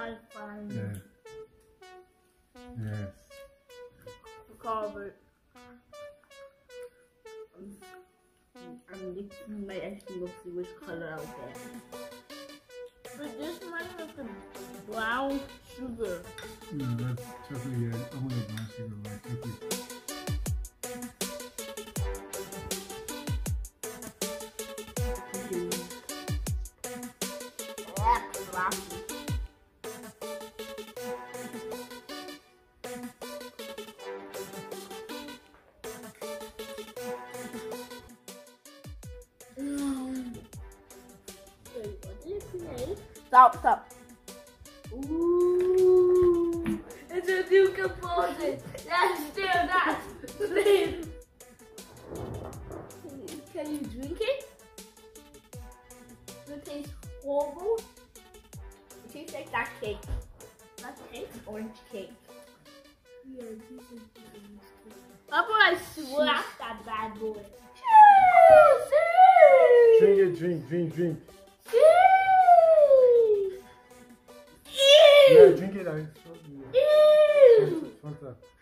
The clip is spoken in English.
fine. Yeah. Yes. Covered. I'm licking my ice cream to see which color I'll get. But this might have the brown sugar. No, that's chocolate. Yeah, I want a brown sugar like cookie. Stop. Ooh, it's a new component. Let's do that. Please. Can you drink it? It tastes horrible. It tastes like that cake. That cake? Orange cake. Yeah, this is orange cake. How about I slap that bad boy? Drink it, drink. Yeah, drink it. I told you. Ew. Fanta.